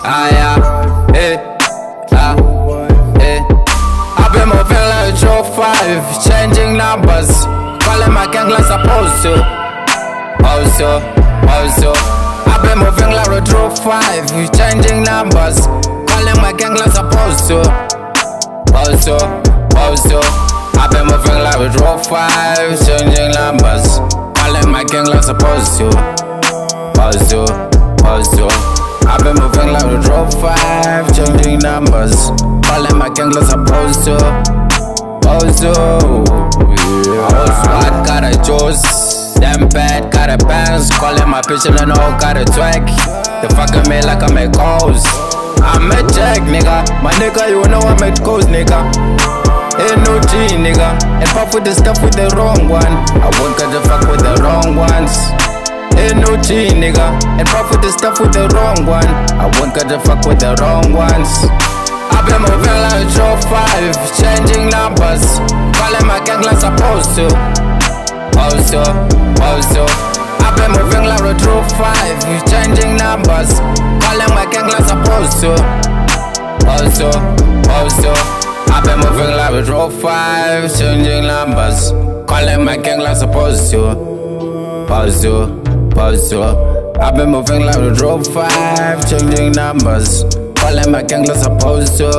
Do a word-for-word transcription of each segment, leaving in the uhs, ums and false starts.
Ah yeah, eh, ah, eh. I've been moving like Joe five, changing numbers, calling my gang like supposed to. Also, also, I've been moving like a Joe five, changing numbers, calling my gang like supposed to. Also, also, I've been moving like a Joe five, changing numbers, calling my gang like supposed to. Also, also, I've been moving like a Joe five, changing numbers, calling my gang like supposed to. Also, yeah. Also, I got a juice, damn bad, got a bands, calling my bitch and all got a twag. They fucking me like I'm a ghost. I'm a jack, nigga. My nigga, you know I'm a ghost, nigga. Ain't no G, nigga. And pop with the stuff with the wrong one. I won't get the fuck with the wrong ones. Ain't no G, nigga. And pop with the stuff with the wrong one. I won't get the fuck with the wrong ones. I've been moving like Joe five, changing numbers, calling my gang like supposed to. Also, also, I've been moving like a Joe five, changing numbers, calling my gang like supposed to. Also, also, I've been moving like a Joe five, changing numbers, calling my gang like supposed to. Also, also, I've been moving like a Joe five, changing numbers, calling my gang like supposed to.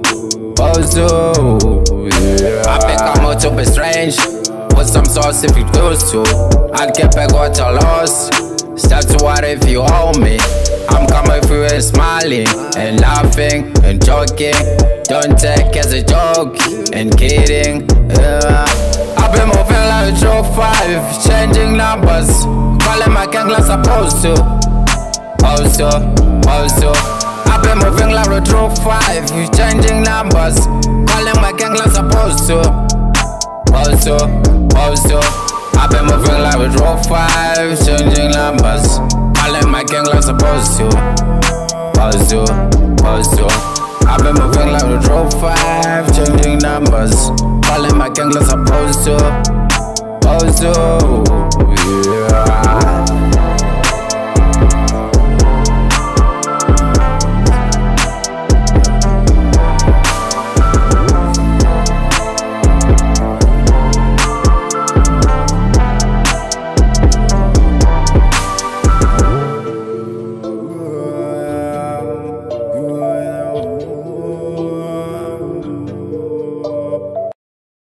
Also, yeah. I think I'm out to be strange, with some sauce if you choose to. I'll get back what I lost. Start to what if you owe me. I'm coming through and smiling and laughing and joking. Don't take as a joke and kidding. Yeah. I've been moving like Joe five, changing numbers, calling my gang like supposed to. Also, also, I've been moving like a Joe five, changing numbers, calling my gang like supposed to. Also, also, I've been moving like a Joe five, changing numbers, calling my gang like supposed to. Also, also, I've been moving like a Joe five, changing numbers, calling my gang like supposed to.